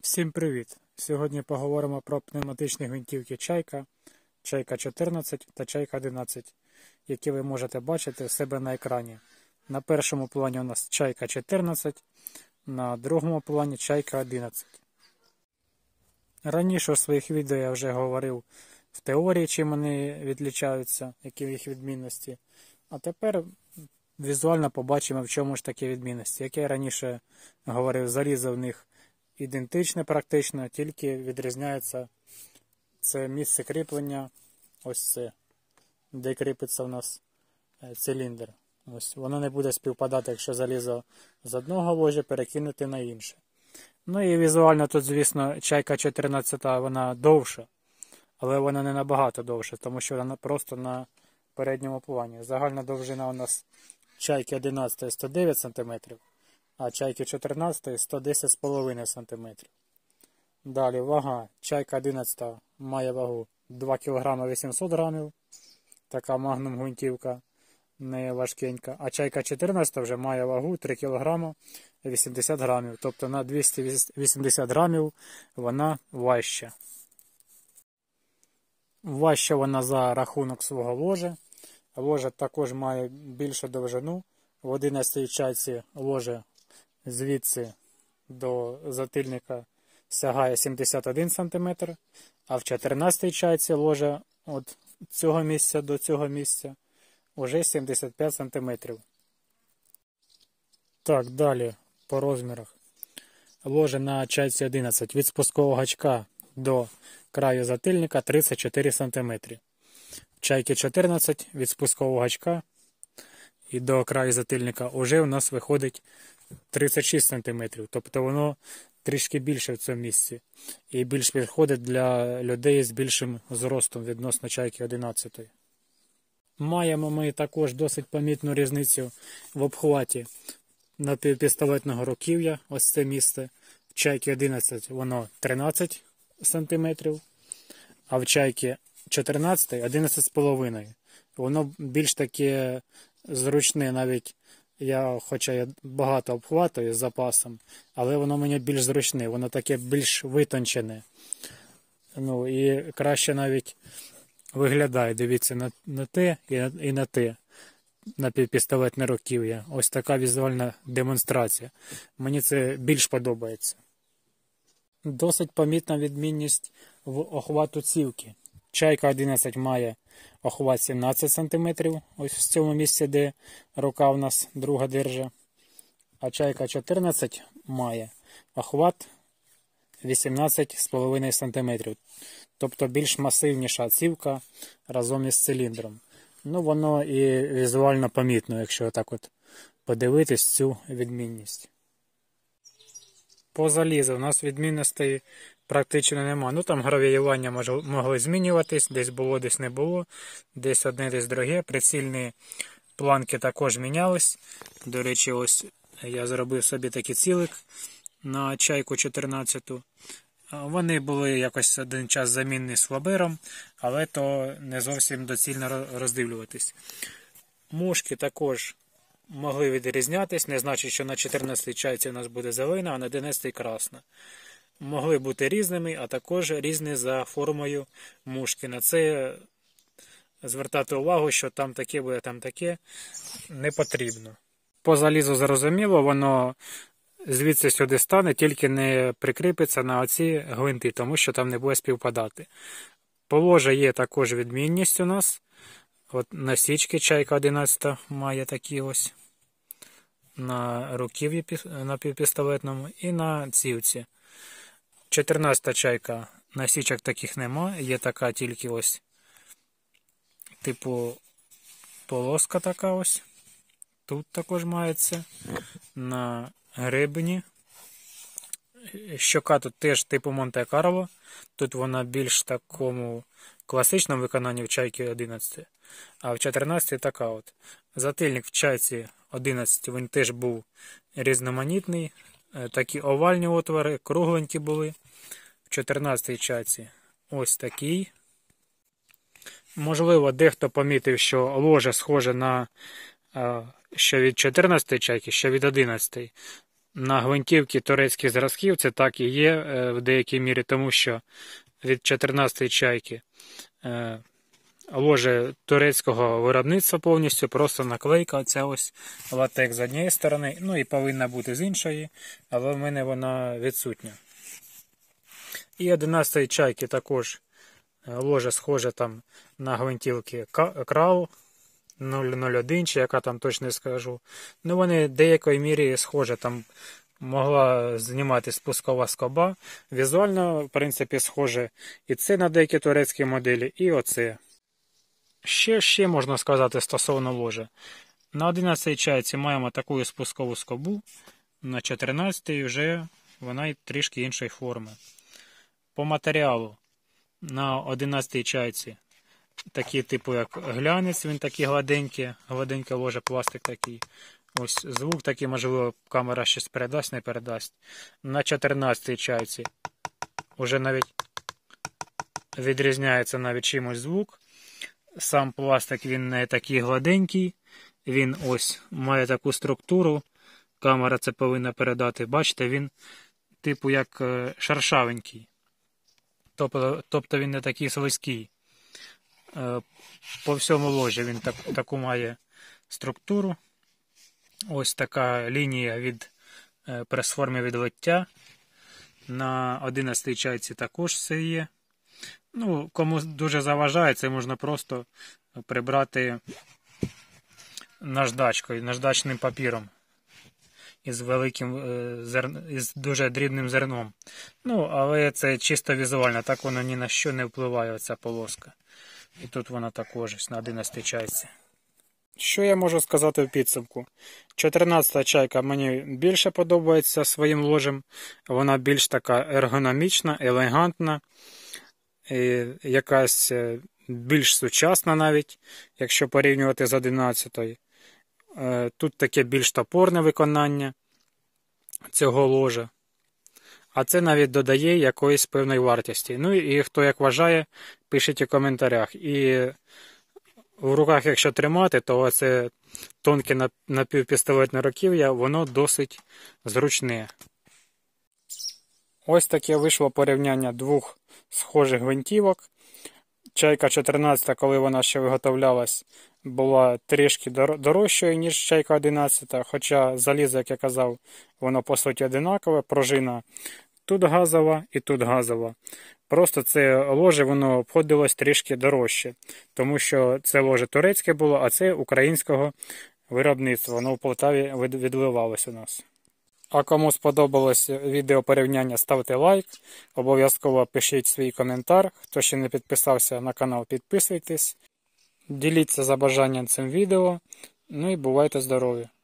Всім привіт! Сьогодні поговоримо про пневматичні гвинтівки Чайка, Чайка 14 та Чайка 11, які ви можете бачити в себе на екрані. На першому плані у нас Чайка 14, на другому плані Чайка 11. Раніше у своїх відео я вже говорив в теорії, чим вони відлічаються, які їх відмінності. А тепер візуально побачимо, в чому ж такі відмінності. Як я раніше говорив, залізо в них ідентичне практично, тільки відрізняється це місце кріплення, ось це, де кріпиться у нас циліндр. Ось, воно не буде співпадати, якщо залізо з одного ложа перекинути на інше. Ну і візуально тут, звісно, Чайка 14 вона довша, але вона не набагато довша, тому що вона просто на передньому плані. Загальна довжина у нас Чайки 11 109 см, а Чайки 14 110,5 см. Далі вага. Чайка 11 має вагу 2 кг 800 г. Така магнум гвинтівка, не важкенька. А Чайка 14 вже має вагу 3 кг 80 г. Тобто на 280 грамів вона важча. Важча вона за рахунок свого ложа. Ложа також має більшу довжину. В 11 чайці ложа звідси до затильника сягає 71 см, а в 14 чайці ложа від цього місця до цього місця вже 75 см. Так, далі по розмірах. Ложа на чайці 11 від спускового гачка до краю затильника 34 см. В чайки 14 від спускового гачка і до краю затильника вже у нас виходить 36 см. Тобто воно трішки більше в цьому місці. І більш підходить для людей з більшим зростом відносно Чайки 11. Маємо ми також досить помітну різницю в обхваті напівпістолетного руків'я. Ось це місце. В Чайки 11 воно 13 см, а в Чайки 14 11,5 см. Воно більш таке зручне, навіть хоча я багато обхватую з запасом, але воно мені більш зручне, воно таке більш витончене. Ну і краще навіть виглядає, дивіться, на те і на те, напівпістолетне руків'я. Ось така візуальна демонстрація. Мені це більш подобається. Досить помітна відмінність в охвату цівки. Чайка 11 має охват 17 см, ось в цьому місці, де рука у нас друга держа. А Чайка 14 має охват 18,5 см. Тобто більш масивніша цівка разом із циліндром. Ну, воно і візуально помітно, якщо так от подивитись цю відмінність. По залізу у нас відмінностей практично нема. Ну там гравіювання могли змінюватись, десь було, десь не було, десь одне, десь друге. Прицільні планки також мінялись. До речі, ось я зробив собі такий цілик на Чайку 14. Вони були якось один час замінні з флабером, але то не зовсім доцільно роздивлюватись. Мушки також могли відрізнятись, не значить, що на 14 чайці у нас буде зелена, а на 11 красна. Могли бути різними, а також різні за формою мушки. На це звертати увагу, що там таке буде, там таке, не потрібно. По залізу зрозуміло, воно звідси сюди стане, тільки не прикріпиться на оці гвинти, тому що там не буде співпадати. По ложі є також відмінність у нас. От насічки Чайка 11 має такі ось на руків'ї напівпістолетному і на цівці. 14 Чайка насічок таких нема, є така тільки ось типу полоска така ось. Тут також мається на гребені. Щока тут теж типу Монте-Карло. Тут вона більш такому класичному виконанні в Чайки 11. А в 14 така от. Затильник в Чайці 11 він теж був різноманітний. Такі овальні отвори, кругленькі були. В 14 чайці ось такий. Можливо, дехто помітив, що ложе схоже на що від 14 чайки, що від 11. на гвинтівки турецьких зразків це так і є в деякій мірі, тому що від 14-ї чайки ложе турецького виробництва повністю, просто наклейка, оця ось латекс з однієї сторони, ну і повинна бути з іншої, але в мене вона відсутня. І 11-ї чайки також ложе схоже там на гвинтівки Крау 001, чи яка там точно не скажу. Ну вони в деякій мірі схожі, там могла знімати спускова скоба. Візуально, в принципі, схоже і це на деякі турецькі моделі, і оце. Ще можна сказати стосовно ложа. На 11-й чайці маємо таку спускову скобу, на 14-й вже вона трішки іншої форми. По матеріалу на 11-й чайці такі типу як глянець, він такий гладенький, гладеньке ложе, пластик такий. Ось звук такий, можливо, камера щось передасть, не передасть. На 14-й чайці вже навіть відрізняється навіть чимось звук. Сам пластик він не такий гладенький, він ось має таку структуру, камера це повинна передати. Бачите, він типу як шершавенький, тобто він не такий слизький. По всьому ложі він таку має структуру. Ось така лінія від прес-форми відлиття. На 11-й чайці також все є. Ну, кому дуже заважає, це можна просто прибрати наждачкою, наждачним папіром із із дуже дрібним зерном. Ну, але це чисто візуально, так воно ні на що не впливає, оця полоска. І тут вона також на 11-й чайці. Що я можу сказати в підсумку? 14-та чайка мені більше подобається своїм ложем. Вона більш така ергономічна, елегантна, якась більш сучасна навіть, якщо порівнювати з 11-ю. Тут таке більш топорне виконання цього ложа. А це навіть додає якоїсь певної вартості. Ну і хто як вважає, пишіть у коментарях. І в руках, якщо тримати, то це тонке напівпістолетне руків'я, воно досить зручне. Ось таке вийшло порівняння двох схожих гвинтівок. Чайка 14, коли вона ще виготовлялась, була трішки дорожчою, ніж чайка 11, хоча залізо, як я казав, воно по суті одинакове, пружина тут газова і тут газова. Просто це ложе, воно обходилось трішки дорожче, тому що це ложе турецьке було, а це українського виробництва, воно в Полтаві відливалось у нас. А кому сподобалось відео порівняння, ставте лайк, обов'язково пишіть свій коментар. Хто ще не підписався на канал, підписуйтесь. Діліться за бажанням цим відео. Ну і бувайте здорові!